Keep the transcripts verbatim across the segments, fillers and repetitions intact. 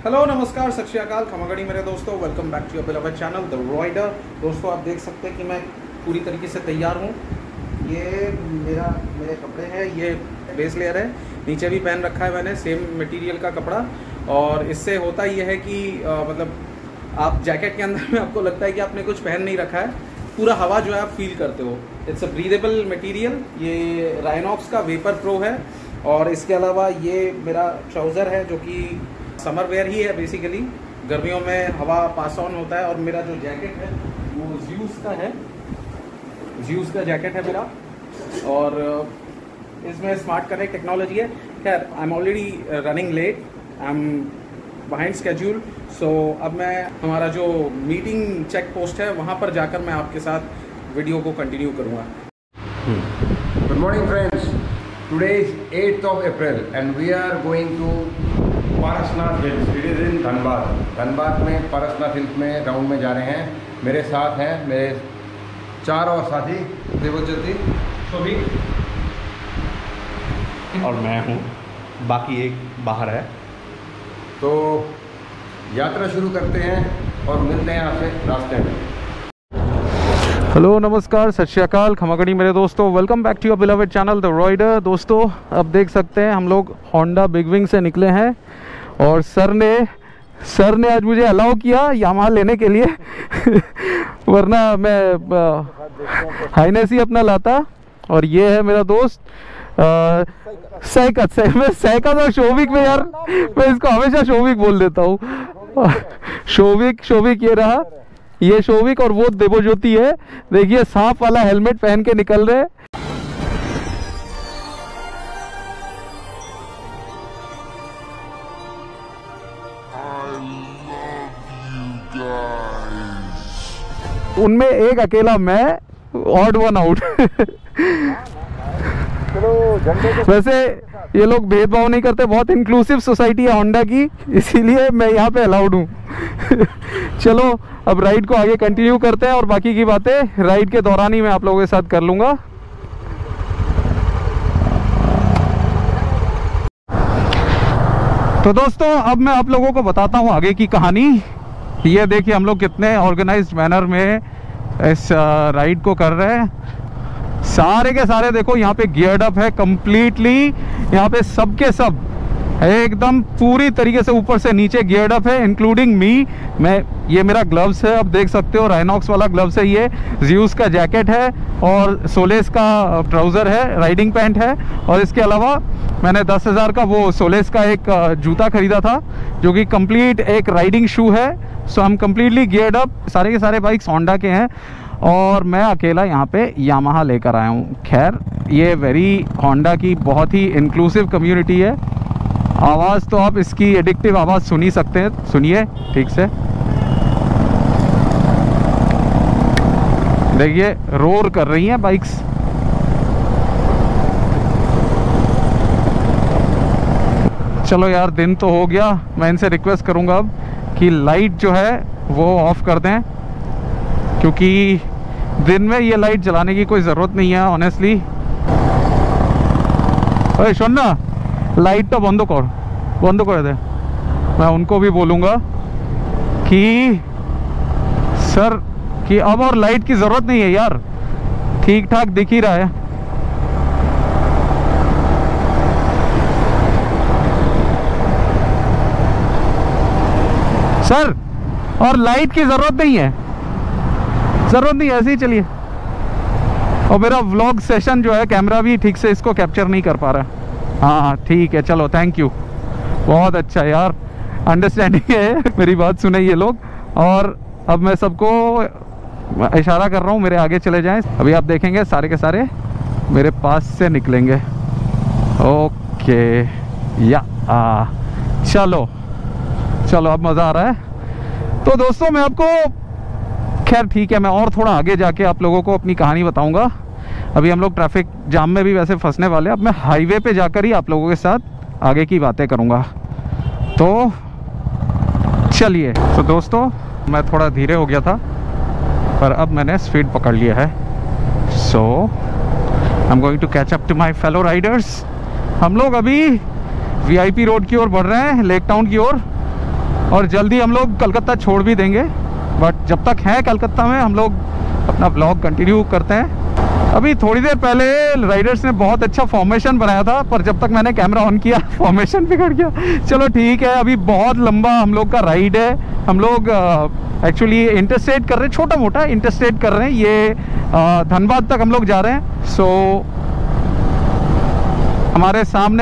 Hello नमस्कार सत श्री अकाल खमागड़ी मेरे दोस्तों, welcome back to your beloved channel the rider. दोस्तों आप देख सकते हैं कि मैं पूरी तरीके से तैयार हूँ। ये मेरा मेरे कपड़े हैं, ये बेस लेयर है, नीचे भी पहन रखा है मैंने सेम मटेरियल का कपड़ा। और इससे होता ये है कि आ, मतलब आप जैकेट के अंदर में आपको लगता है कि आपने कुछ पहन नहीं रखा है, पूरा हवा जो है आप फील करते हो। It's a breathable material. ये राइनॉक्स का वेपर प्रो है। और इसके अलावा ये मेरा ट्राउज़र है जो कि समर वेयर ही है बेसिकली, गर्मियों में हवा पास ऑन होता है। और मेरा जो जैकेट है वो ज़्यूस का है, ज़्यूस का जैकेट है मेरा। और इसमें स्मार्ट कनेक्ट टेक्नोलॉजी है। खैर I am already running late, I am behind schedule. So अब मैं हमारा जो मीटिंग चेक पोस्ट है वहाँ पर जाकर मैं आपके साथ वीडियो को कंटिन्यू करूँगा। Good morning friends, today is eighth of April and we are going to Parasnath hills. It is in Dhanbad. Dhanbad में पारसनाथ हिल्स में राउंड में जा रहे हैं। मेरे साथ हैं मेरे चार और साथी, देवज्योति, शोभिक और मैं हूँ, बाकी एक बाहर है। तो यात्रा शुरू करते हैं और मिलते हैं आपसे रास्ते में। हेलो नमस्कार सत श्री अकाल खमागड़ी मेरे दोस्तों, welcome back to your beloved channel the rider. दोस्तों अब देख सकते हैं हम लोग होंडा बिग विंग से निकले हैं और सर ने सर ने आज मुझे अलाउ किया यामाहा लेने के लिए वरना मैं हाइनेस ही अपना लाता। और ये है मेरा दोस्त सैकत से, मैं सैकत और शोभिक में यार मैं इसको हमेशा शोभिक बोल देता हूँ। शोभिक शोभिक ये रहा, ये शोभिक और वो देवज्योति है। देखिए सांप वाला हेलमेट पहन के निकल रहे। उनमें एक अकेला मैं, ऑड वन आउट। वैसे ये लोग भेदभाव नहीं करते, बहुत इंक्लूसिव सोसाइटी है होंडा की, इसीलिए मैं यहाँ पे अलाउड हूँ। चलो अब राइड को आगे कंटिन्यू करते हैं और बाकी की बातें राइड के दौरान ही मैं आप लोगों के साथ कर लूँगा। तो दोस्तों अब मैं आप लोगों को बताता हूँ आगे की कहानी। ये देखिए हम लोग कितने ऑर्गेनाइज्ड मैनर में इस राइड को कर रहे हैं। सारे के सारे देखो यहाँ पे गियर्ड अप है कंप्लीटली। यहाँ पे सब के सब एकदम पूरी तरीके से ऊपर से नीचे गियर्ड अप है, इंक्लूडिंग मी। मैं ये मेरा ग्लव्स है, आप देख सकते हो राइनॉक्स वाला ग्लव्स है। ये ज़्यूस का जैकेट है और सोलेस का ट्राउज़र है, राइडिंग पैंट है। और इसके अलावा मैंने दस हज़ार का वो सोलेस का एक जूता ख़रीदा था जो कि कंप्लीट एक राइडिंग शू है। सो हम कंप्लीटली गियर्ड अप, सारे के सारे बाइक्स होंडा के हैं और मैं अकेला यहाँ पे यामाहा लेकर आया हूँ। खैर ये वेरी होंडा की बहुत ही इंक्लूसिव कम्युनिटी है। आवाज़ तो आप इसकी एडिक्टिव आवाज़ सुन ही सकते हैं, सुनिए ठीक से। देखिए रोर कर रही हैं बाइक्स। चलो यार दिन तो हो गया, मैं इनसे रिक्वेस्ट करूँगा अब कि लाइट जो है वो ऑफ कर दें, क्योंकि दिन में ये लाइट जलाने की कोई ज़रूरत नहीं है ऑनेस्टली। अरे सुन ना, लाइट तो बंद कर बंद कर दे। मैं उनको भी बोलूँगा कि सर कि अब और लाइट की ज़रूरत नहीं है यार, ठीक ठाक दिख ही रहा है। सर और लाइट की ज़रूरत नहीं है, ज़रूरत नहीं, ऐसे ही चलिए। और मेरा व्लॉग सेशन जो है कैमरा भी ठीक से इसको कैप्चर नहीं कर पा रहा है। हाँ हाँ ठीक है, चलो थैंक यू, बहुत अच्छा यार, अंडरस्टैंडिंग है, मेरी बात सुने ये लोग। और अब मैं सबको इशारा कर रहा हूँ मेरे आगे चले जाएं। अभी आप देखेंगे सारे के सारे मेरे पास से निकलेंगे। ओके या आ, चलो चलो अब मज़ा आ रहा है। तो दोस्तों मैं आपको, खैर ठीक है, मैं और थोड़ा आगे जाके आप लोगों को अपनी कहानी बताऊंगा। अभी हम लोग ट्रैफिक जाम में भी वैसे फंसने वाले हैं। अब मैं हाईवे पे जाकर ही आप लोगों के साथ आगे की बातें करूंगा। तो चलिए। तो दोस्तों मैं थोड़ा धीरे हो गया था पर अब मैंने स्पीड पकड़ लिया है। So I am going to catch up to my fellow riders. हम लोग अभी वीआईपी रोड की ओर बढ़ रहे हैं, लेक टाउन की ओर। और जल्दी हम लोग कलकत्ता छोड़ भी देंगे, बट जब तक हैं कलकत्ता में हम लोग अपना ब्लॉग कंटिन्यू करते हैं। अभी थोड़ी देर पहले राइडर्स ने बहुत अच्छा फॉर्मेशन बनाया था, पर जब तक मैंने कैमरा ऑन किया फॉर्मेशन बिगड़ गया। चलो ठीक है, अभी बहुत लंबा हम लोग का राइड है। हम लोग एक्चुअली इंटरस्टेट कर रहे हैं, छोटा मोटा इंटरस्टेट कर रहे हैं। ये धनबाद तक हम लोग जा रहे हैं। सो हमारे सामने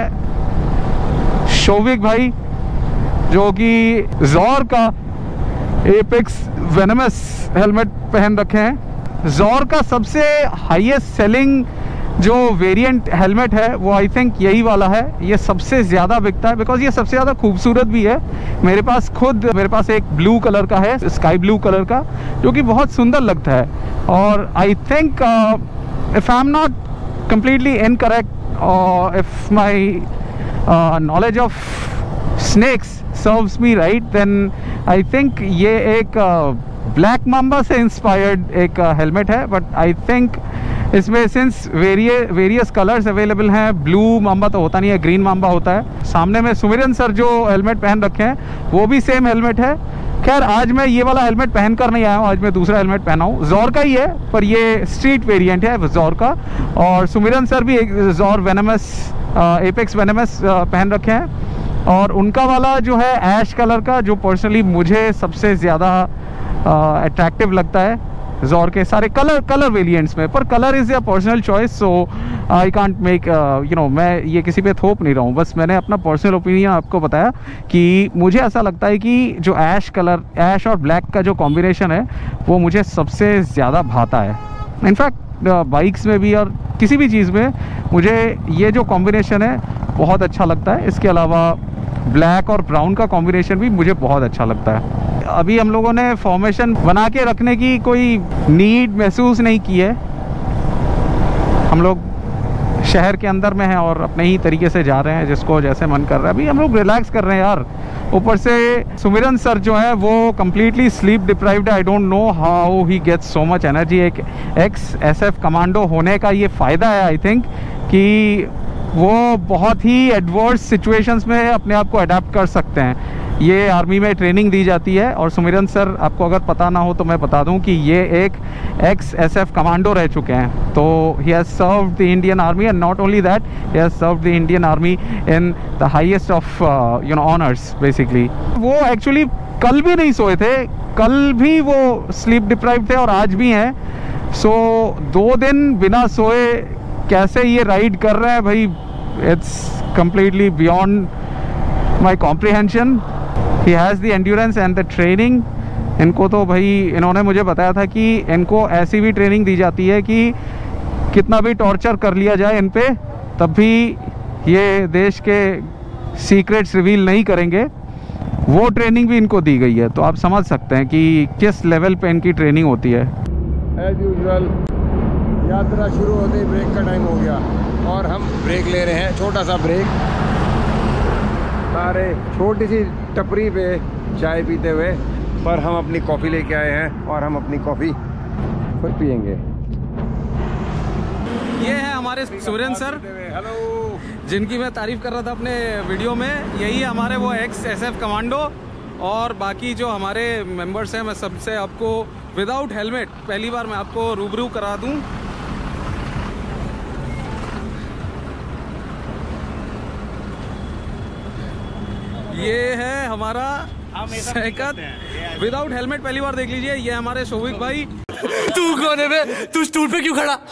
है शोविक भाई, जो कि ज़ोर का एपेक्स वेनमस हेलमेट पहन रखे हैं। ज़ोर का सबसे हाईएस्ट सेलिंग जो वेरिएंट हेलमेट है वो आई थिंक यही वाला है। ये सबसे ज़्यादा बिकता है बिकॉज ये सबसे ज़्यादा खूबसूरत भी है। मेरे पास खुद मेरे पास एक ब्लू कलर का है, स्काई ब्लू कलर का, जो कि बहुत सुंदर लगता है। और I think if I am not completely incorrect or if my uh, knowledge of snakes serves me right, then I think ये एक ब्लैक माम्बा से इंस्पायर्ड एक हेलमेट है। बट आई थिंक इसमें since vari various colours available हैं, blue mamba तो होता नहीं है, ग्रीन माम्बा होता है। सामने में सुमिरन सर जो हेलमेट पहन रखे हैं वो भी सेम हेलमेट है। खैर आज मैं ये वाला हेलमेट पहन कर नहीं आया हूँ, आज मैं दूसरा हेलमेट पहना हूँ। ज़ोर का ही है, पर ये स्ट्रीट वेरिएंट है ज़ोर का। और सुमिरन सर भी एक ज़ोर वेनमस एपेक्स वेनमस पहन रखे हैं, और उनका वाला जो है ऐश कलर का, जो पर्सनली मुझे सबसे ज़्यादा अट्रैक्टिव लगता है ज़ोर के सारे कलर कलर वेरिएंट्स में। पर कलर इज़ या personal choice, so I can't make you know, मैं ये किसी पे थोप नहीं रहा हूँ, बस मैंने अपना पर्सनल ओपिनियन आपको बताया कि मुझे ऐसा लगता है कि जो ऐश कलर, ऐश और ब्लैक का जो कॉम्बिनेशन है वो मुझे सबसे ज़्यादा भाता है। इनफैक्ट बाइक्स में भी और किसी भी चीज़ में मुझे ये जो कॉम्बिनेशन है बहुत अच्छा लगता है। इसके अलावा ब्लैक और ब्राउन का कॉम्बिनेशन भी मुझे बहुत अच्छा लगता है। अभी हम लोगों ने फॉर्मेशन बना के रखने की कोई नीड महसूस नहीं की है। हम लोग शहर के अंदर में हैं और अपने ही तरीके से जा रहे हैं, जिसको जैसे मन कर रहा है। अभी हम लोग रिलैक्स कर रहे हैं यार। ऊपर से सुमिरन सर जो है वो कम्प्लीटली स्लीप डिप्राइव्ड है। I don't know how he gets so much energy. एक एक्स एस एफ कमांडो होने का ये फ़ायदा है आई थिंक, कि वो बहुत ही एडवर्स सिचुएशंस में अपने आप को अडेप्ट कर सकते हैं। ये आर्मी में ट्रेनिंग दी जाती है। और सुमिरन सर, आपको अगर पता ना हो तो मैं बता दूं कि ये एक एक्स एस एफ कमांडो रह चुके हैं। तो he has served the Indian army, and not only that, he has served the Indian army in the highest of you know honours basically. वो एक्चुअली कल भी नहीं सोए थे, कल भी वो स्लीप डिप्राइव्ड थे और आज भी हैं। सो so, दो दिन बिना सोए कैसे ये राइड कर रहे हैं भाई, it's completely beyond my comprehension. He has the endurance and the training. इनको तो भाई, इन्होंने मुझे बताया था कि इनको ऐसी भी ट्रेनिंग दी जाती है कि कितना भी टॉर्चर कर लिया जाए इन पे, तब भी ये देश के सीक्रेट्स रिवील नहीं करेंगे। वो ट्रेनिंग भी इनको दी गई है। तो आप समझ सकते हैं कि किस लेवल पे इनकी ट्रेनिंग होती है। एज यूजुअल यात्रा शुरू होते ही ब्रेक का टाइम हो गया और हम ब्रेक ले रहे हैं, छोटा सा ब्रेक। सारे छोटी सी टपरी पे चाय पीते हुए, पर हम अपनी कॉफ़ी लेके आए हैं और हम अपनी कॉफ़ी खुद पियेंगे। ये है हमारे सुमिरन सर, हेलो, जिनकी मैं तारीफ़ कर रहा था अपने वीडियो में। यही हमारे वो एक्स एस एफ कमांडो। और बाकी जो हमारे मेंबर्स हैं, मैं सबसे आपको विदाउट हेलमेट पहली बार मैं आपको रूबरू करा दूं। ये है हमारा सैकत विदाउट हेलमेट, पहली बार देख लीजिए। ये हमारे शोविक भाई। तू कौन है बे? तू स्टूल पे क्यों खड़ा?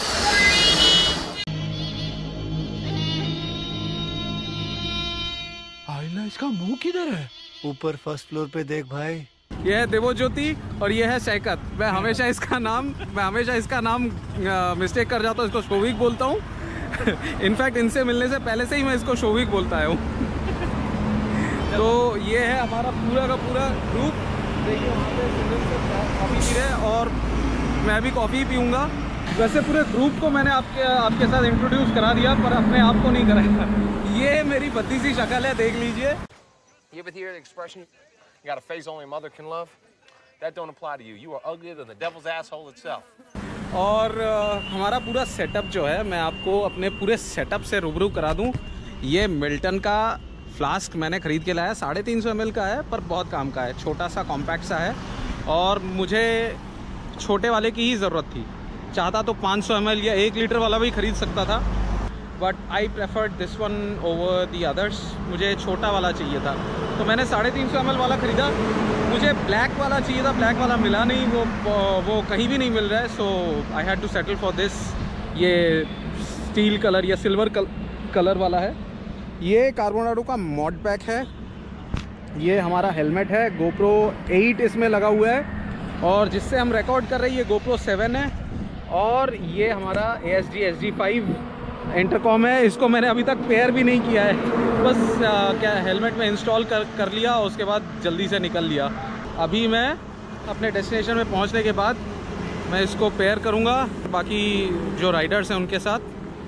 आईना, इसका मुंह किधर है? ऊपर फर्स्ट फ्लोर पे देख भाई। ये है देवोज्योति और ये है सैकत। मैं हमेशा इसका नाम मैं हमेशा इसका नाम मिस्टेक कर जाता हूँ, इसको शोविक बोलता हूँ। इनफैक्ट इनसे मिलने से पहले से ही मैं इसको शोविक बोलता आया हूँ। तो ये है हमारा पूरा का पूरा ग्रुप। देखिए वहाँ पे कॉफ़ी पी रहे हैं और मैं भी कॉफ़ी पीऊँगा। वैसे पूरे ग्रुप को मैंने आपके आपके साथ इंट्रोड्यूस करा दिया, पर अपने आप को नहीं कराया। ये मेरी भद्दी सी शक्ल है, देख लीजिए। You ever hear the expression, you got a face only a mother can love? That don't apply to you. You are uglier than the devil's asshole itself. और uh, हमारा पूरा सेटअप जो है, मैं आपको अपने पूरे सेटअप से रूबरू करा दूं। ये मिल्टन का फ्लास्क मैंने ख़रीद के लाया, साढ़े तीन सौ एम एल का है पर बहुत काम का है, छोटा सा कॉम्पैक्ट सा है और मुझे छोटे वाले की ही ज़रूरत थी। चाहता तो पाँच सौ एम एल या एक लीटर वाला भी ख़रीद सकता था, but I preferred this one over the others. मुझे छोटा वाला चाहिए था तो मैंने साढ़े तीन सौ एम एल वाला ख़रीदा। मुझे ब्लैक वाला चाहिए था, ब्लैक वाला मिला नहीं, वो वो कहीं भी नहीं मिल रहा है, so I had to settle for this. ये स्टील कलर या सिल्वर कल, कलर वाला है। ये कार्बोनाडो का मॉड पैक है। ये हमारा हेलमेट है, गोप्रो एट इसमें लगा हुआ है और जिससे हम रिकॉर्ड कर रहे हैं ये गोप्रो सेवन है। और ये हमारा A S D S D five intercom है, इसको मैंने अभी तक पेयर भी नहीं किया है, बस आ, क्या हेलमेट में इंस्टॉल कर कर लिया और उसके बाद जल्दी से निकल लिया। अभी मैं अपने डेस्टिनेशन में पहुंचने के बाद मैं इसको पेयर करूंगा बाकी जो राइडर्स हैं उनके साथ।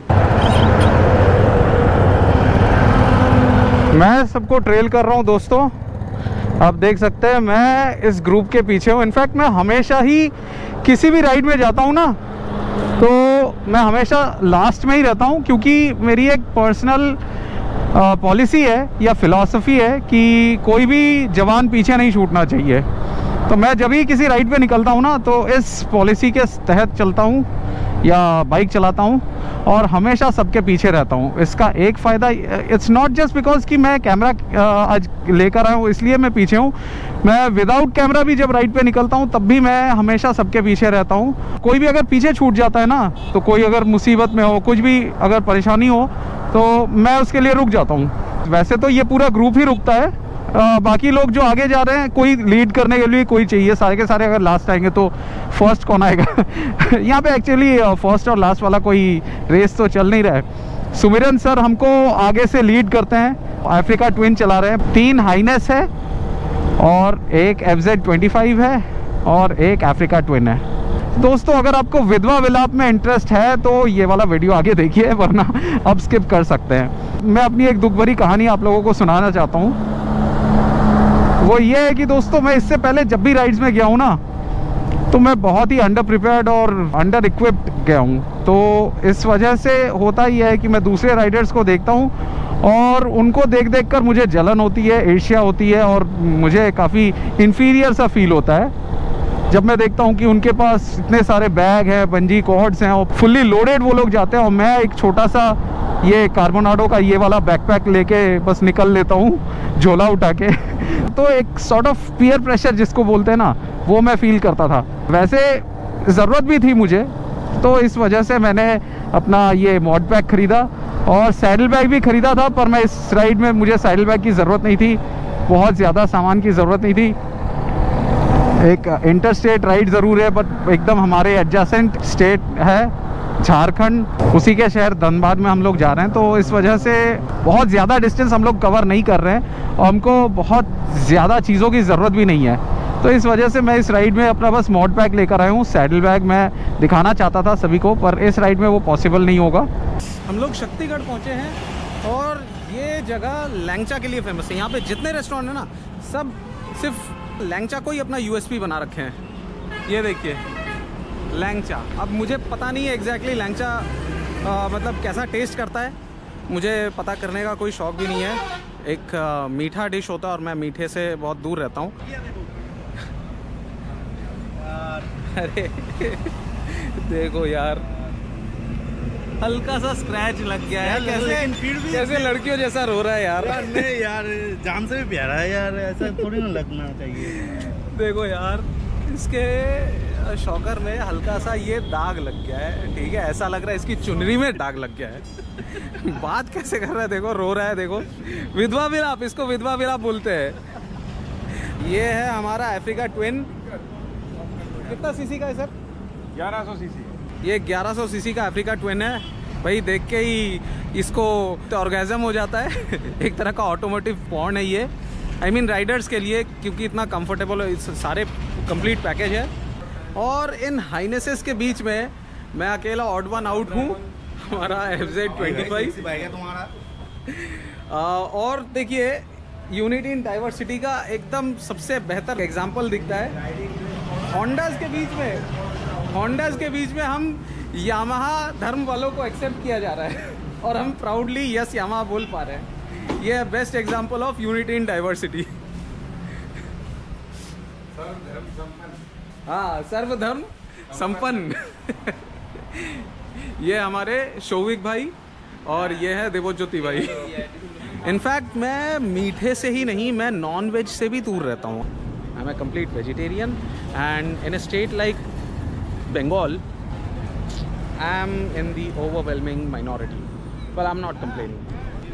मैं सबको ट्रेल कर रहा हूं दोस्तों, आप देख सकते हैं मैं इस ग्रुप के पीछे हूं। इनफैक्ट मैं हमेशा ही किसी भी राइड में जाता हूं ना तो मैं हमेशा लास्ट में ही रहता हूं, क्योंकि मेरी एक पर्सनल पॉलिसी है या फिलॉसफी है कि कोई भी जवान पीछे नहीं छूटना चाहिए। तो मैं जब भी किसी राइड पे निकलता हूं ना तो इस पॉलिसी के तहत चलता हूं या बाइक चलाता हूं और हमेशा सबके पीछे रहता हूं। इसका एक फ़ायदा, इट्स नॉट जस्ट बिकॉज कि मैं कैमरा आज लेकर आया हूं इसलिए मैं पीछे हूं। मैं विदाउट कैमरा भी जब राइड पे निकलता हूं तब भी मैं हमेशा सबके पीछे रहता हूं। कोई भी अगर पीछे छूट जाता है ना, तो कोई अगर मुसीबत में हो, कुछ भी अगर परेशानी हो तो मैं उसके लिए रुक जाता हूं। वैसे तो ये पूरा ग्रुप ही रुकता है, आ, बाकी लोग जो आगे जा रहे हैं कोई लीड करने के लिए कोई चाहिए, सारे के सारे अगर लास्ट आएंगे तो फर्स्ट कौन आएगा। यहाँ पे एक्चुअली फर्स्ट और लास्ट वाला कोई रेस तो चल नहीं रहा है। सुमिरन सर हमको आगे से लीड करते हैं, अफ्रीका ट्विन चला रहे हैं। तीन हाइनेस है और एक एफ जेड ट्वेंटी फाइव है और एक अफ्रीका ट्विन है। दोस्तों अगर आपको विधवा विलाप में इंटरेस्ट है तो ये वाला वीडियो आगे देखिए, वरना आप स्किप कर सकते हैं। मैं अपनी एक दुख भरी कहानी आप लोगों को सुनाना चाहता हूँ। वो ये है कि दोस्तों मैं इससे पहले जब भी राइड्स में गया हूँ ना तो मैं बहुत ही अंडर प्रिपेयर्ड और अंडर इक्विप्ड गया हूँ। तो इस वजह से होता ही है कि मैं दूसरे राइडर्स को देखता हूँ और उनको देख देख कर मुझे जलन होती है, ईर्ष्या होती है और मुझे काफ़ी इन्फीरियर सा फील होता है जब मैं देखता हूँ कि उनके पास इतने सारे बैग हैं, बंजी कॉर्ड्स हैं और फुल्ली लोडेड वो लोग जाते हैं और मैं एक छोटा सा ये कार्बोनाडो का ये वाला बैकपैक लेके बस निकल लेता हूँ झोला उठा के। तो एक सॉर्ट ऑफ पीयर प्रेशर जिसको बोलते हैं ना, वो मैं फील करता था। वैसे ज़रूरत भी थी मुझे, तो इस वजह से मैंने अपना ये मॉड पैक ख़रीदा और सैडल बैग भी ख़रीदा था, पर मैं इस राइड में मुझे सैडल बैग की ज़रूरत नहीं थी, बहुत ज़्यादा सामान की ज़रूरत नहीं थी। एक इंटर स्टेट राइड ज़रूर है बट एकदम हमारे एडजेसेंट स्टेट है झारखंड, उसी के शहर धनबाद में हम लोग जा रहे हैं। तो इस वजह से बहुत ज़्यादा डिस्टेंस हम लोग कवर नहीं कर रहे हैं और हमको बहुत ज़्यादा चीज़ों की ज़रूरत भी नहीं है। तो इस वजह से मैं इस राइड में अपना बस मॉड पैक लेकर आया हूँ। सैडल बैग मैं दिखाना चाहता था सभी को, पर इस राइड में वो पॉसिबल नहीं होगा। हम लोग शक्तिगढ़ पहुँचे हैं और ये जगह लैंगचा के लिए फेमस है। यहाँ पे जितने रेस्टोरेंट हैं ना, सब सिर्फ लैंगचा को ही अपना यूएसपी बना रखे हैं। ये देखिए लैंगचा। अब मुझे पता नहीं है एग्जैक्टली लैंगचा आ, मतलब कैसा टेस्ट करता है, मुझे पता करने का कोई शौक़ भी नहीं है। एक आ, मीठा डिश होता है और मैं मीठे से बहुत दूर रहता हूँ। अरे देखो यार, हल्का सा स्क्रैच लग गया है। कैसे फिर भी कैसे लड़कियों जैसा रो रहा है यार। यार नहीं यार, जान से भी प्यारा है यार, ऐसा थोड़ी ना लगना चाहिए। देखो यार, इसके शॉकर में हल्का सा ये दाग लग गया है, ठीक है, ऐसा लग रहा है इसकी चुनरी में दाग लग गया है। बात कैसे कर रहा है, देखो रो रहा है, देखो विधवा विलाप, इसको विधवा विलाप बोलते हैं। ये है हमारा अफ्रीका ट्विन। कितना सीसी का है सर? ग्यारह सौ सीसी। ये ग्यारह सौ सीसी का अफ्रीका ट्विन है भाई। देख के ही इसको तो ऑर्गेजम हो जाता है। एक तरह का ऑटोमोटिव पॉर्न है ये, आई मीन राइडर्स के लिए, क्योंकि इतना कंफर्टेबल है, सारे कंप्लीट पैकेज है। और इन हाइनेसेस के बीच में मैं अकेला ऑड वन आउट हूँ, हमारा एफ जेड ट्वेंटी फाइव तुम्हारा। और देखिए यूनिटी इन डाइवर्सिटी का एकदम सबसे बेहतर एग्जाम्पल दिखता है। होंडाज के बीच में होंडाज के बीच में हम यामाहा धर्म वालों को एक्सेप्ट किया जा रहा है और हम प्राउडली यस यामाहा बोल पा रहे हैं। ये है best example of unity in diversity. हाँ, सर्वधर्म संपन्न। ये हमारे शौविक भाई और ये है देवज्योति भाई। इनफैक्ट मैं मीठे से ही नहीं, मैं नॉन वेज से भी दूर रहता हूँ। I am a complete vegetarian and in a state like Bengal I am in the overwhelming minority, but I am not complaining.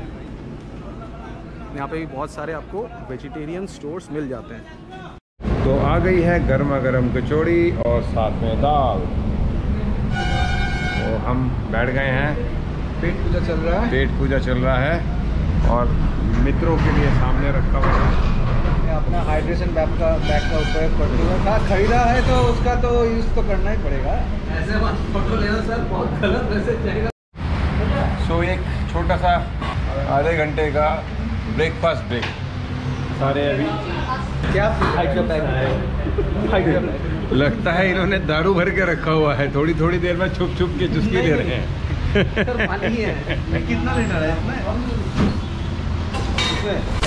यहाँ पे भी बहुत सारे आपको वेजिटेरियन स्टोर्स मिल जाते हैं। तो आ गई है गर्मा गर्म कचौड़ी और साथ में दाल। तो हम बैठ गए हैं, पेट पूजा चल रहा है। पेट पूजा चल रहा है और मित्रों के लिए सामने रखा हुआ है। अपना हाइड्रेशन बैग का बैग का उपयोग करते हुए था, खरीदा है तो उसका तो यूज़ तो करना ही पड़ेगा। ऐसे मत फोटो लेना सर, बहुत गलत मैसेज जाएगा। सो एक छोटा सा आधे घंटे का ब्रेकफास्ट ब्रेक। सारे अभी क्या हाइट का बैग है? लगता है इन्होंने दारू भर के रखा हुआ है, थोड़ी थोड़ी देर में छुप छुप के चुस्की दे रहे हैं। सर पानी है। कितना लीटर है इसमें? इसमें